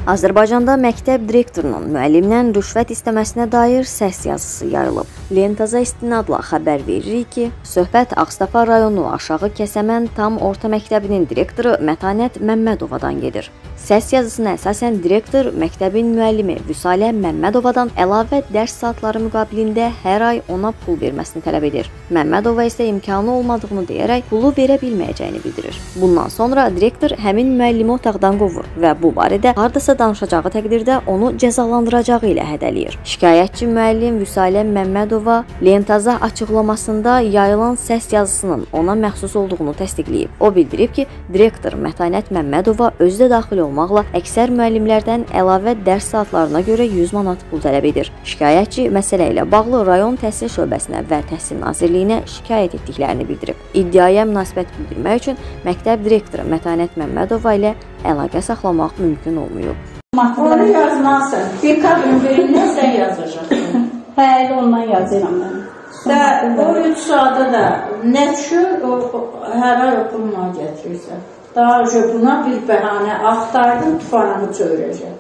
Azərbaycanda məktəb direktorunun müəllimdən rüşvət istəməsinə dair səs yazısı yayılıb. Lentaza istinadla xəbər veririk ki, söhbət Ağstafa rayonu Aşağı Kəsəmən Tam Orta Məktəbinin direktoru Mətanət Məmmədovadan gedir. Səs yazısına əsasən direktor məktəbin müəllimi Vüsalə Məmmədovadan əlavə dərs saatları müqabilində hər ay ona pul verməsini tələb edir. Məmmədova isə imkanı olmadığını deyərək pulu verə bilməyəcəyini bildirir. Bundan sonra direktor həmin müəllimi otaqdan qovur və bu barədə hardasa danışacağı təqdirdə onu cəzalandıracağı ilə hədələyir. Şikayətçi müəllim Vüsalə Məmmədova Lentaza açıqlamasında yayılan səs yazısının ona məxsus olduğunu təsdiqləyib. O bildirib ki, direktor Mətanət Məmmədova özü də daxil olmaqla əksər müəllimlərdən əlavə dərs saatlarına görə 100 manat pul tələb edir. Şikayətçi məsələ ilə bağlı rayon təhsil şöbəsinə və Təhsil Nazirliyinə şikayət etdiklərini bildirib. İddiaya münasibət bildirmək üçün məktəb direktoru Mətanət Məmmədova ilə əlaqə saxlamaq mümkün olmayıb. Onu yazmazsın. Dekabrin birindən sən yazacaqsın. Hə, ondan yazıram mən. O 3 saata da nə üçün hər ay okuluna gətirirsən? Daha önce buna bir bəhanə axtardım, tufanımı çöyrəcəm.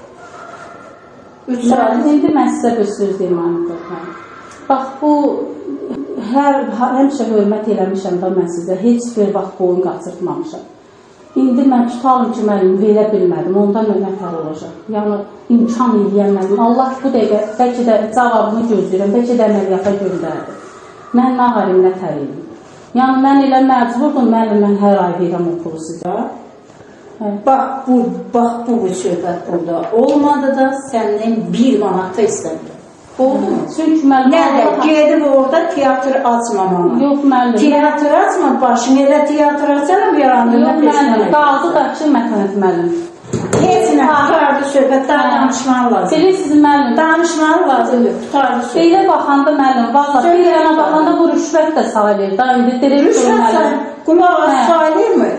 3 saat. İndi mən sizə bir söz deyim, anladım. Bax, bu həmişə hörmət eləmişəm da mən sizə. Heç bir vaxt boyun qaçırtmamışam. İndi mən tutalım ki, müəllim verə bilmədim, ondan nətər olacaq. Yəni, imkan eləyəmədim. Allah bu dəqiqə, bəlkə də cavabını gözləyirəm, bəlkə də əməliyyata göndərdi. Mən nə qalim, nətər eləyim. Yəni, mən elə məcburdum, müəllim, mən hər ay verəm o pulu sizə. Bax, bu söhbət burada olmadı da səndən 1 manata istəmirəm. Oldu mu? Çünki müəllim... Nədə, gedib orada teatr açmamama. Yox, müəllim. Teatr açma, başını elə teatr açaram, yarandığında peşman edir. Qaldı da ki, Mətanət müəllim. Heç nə, tutardı söhbət, daha danışmalı lazım. Bilirsiniz, müəllim. Danışmalı lazımdır, tutardı söhbət. Belə baxanda, müəllim, valla, bir yana baxanda bu rüşvət də sayılır. Da, indi direktorun müəllim. Qulaq az sayılır mı?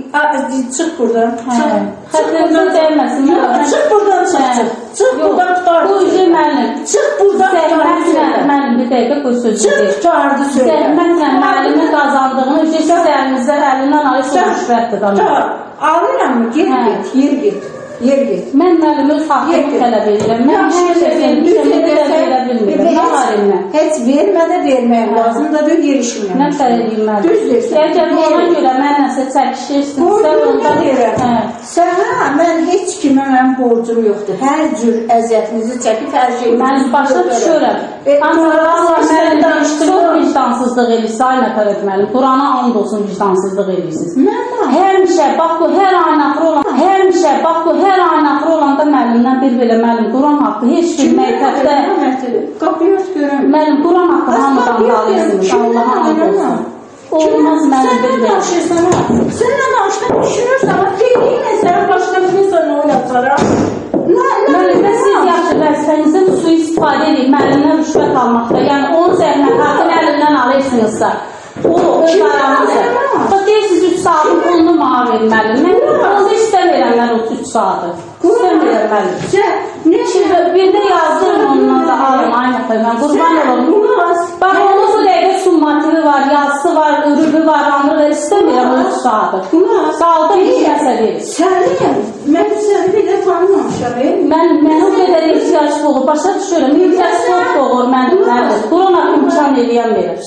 Çıx buradan. Xətrinizə dəyməsin. Çıx buradan, çıx. Çıx buradan, tutardı. Bu üzrə müəllim. Çıx buradan, tutardı söhbət. Müəllim, bir dəqiqə bu sözü deyir. Çıx, tutardı söhbət. Zəhmətlə müəllimin qazandığını ücretsiz əlinizdə əlindən alır, rüşvətdir. Alıram mı? Yer git. Mən müəllim öz haqqımı tələb edirəm. Mən hər şey vermişəm, verə bilmirəm. Nə var elimə? Heç vermədə vermək lazımdır, yerişməyəm. Nə tər edeyim müəllim? Düz deyirsən. Əgər ona görə mən nəsə çəkişirsinizsə, onda deyirəm. Sənə, mən heç kimə mənim borcum yoxdur. Hər cür əziyyətinizi çəkib, hər şeyimizi... Mən başa düşürəm. Ancaq Allah mənim çox vicdansızlıq edirsə, ay Mətanət müəllim, Qurana and olsun vicdansızlıq edirsiniz. Həmişə, bax bu, hər ayın axırı olan, həmişə, bax bu, hər ayın axırı olanda müəllimdən bir belə müəllim, Quran haqqı, heç bir məktəbdə... Qapıyız görəm. Müəllim, Quran haqqı hamıdan qalıyorsunuz, Allah'a and olsun. Olmaz müəllim bir belə. Sənlə danışdan düşünürsən, deyilmə, sənə başqa bir insan oynatsaram. Müəllim, və siz yaxşı vəzifənizin sui-istifadə edib müəllimdən rüşvət almaqda, yəni onun zəhmət haqqını əlindən alırsınızsa, o öz aranızdır. Deyirsiniz 3 saatın pulunu mağa verin müəllim. Mən onu istəmirəm mən 33 saatı. İstəmirəm müəllim. Şimdi bir də yazdırın onunla da alın, aynı qoy, mən qurban olum. Bax, onun bu dəqiqə summativi var, yazısı var, ürübü var, anlı və istəmirəm 3 saatı. Qaldı bir kəsə verir. Sənin, mən səni bir də tanımamışam. Mən o qədər ihtiyaç olur, başa düşürəm. İhtiyaç çox olur mənim. Quran haqqı imkan eləyən verir.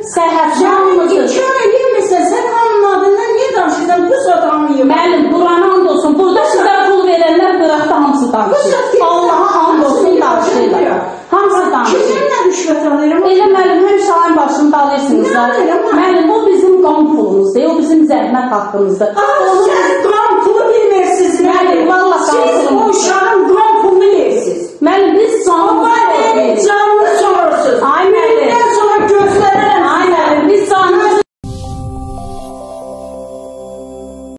Səhət İmkan eləyəmirsən, sən onun adından niyə danışırsan? Bu saat anlayım. Mənim, Qurana and olsun. Burada sizə pul verənlər bıraxdı, hamısı danışır. Allaha and olsun, danışırlar. Hamısı danışır. Kimlə rüşvət alıram? Elə mənim, həmişə ayın başında alırsınız. Mənim, o bizim qan pulumuzdur, o bizim zəhmət haqqımızdır. Sən qan pulu bilmərsiniz. Mənim, valla qan pulumuzdur. Siz o uşağın qan pulunu yersiniz. Mənim, biz canımız